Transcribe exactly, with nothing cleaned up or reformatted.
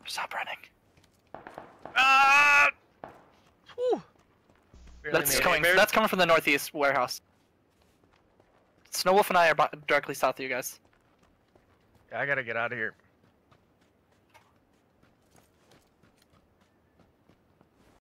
Stop running. Ah! Whew. That's coming. That's coming from the northeast warehouse. Snowwolf and I are directly south of you guys. Yeah, I gotta get out of here.